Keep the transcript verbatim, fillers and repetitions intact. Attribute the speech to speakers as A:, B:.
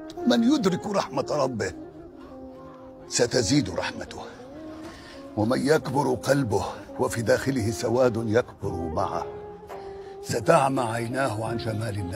A: من يدرك رحمة ربه ستزيد رحمته، ومن يكبر قلبه وفي داخله سواد يكبر معه ستعمى عيناه عن جمال الله.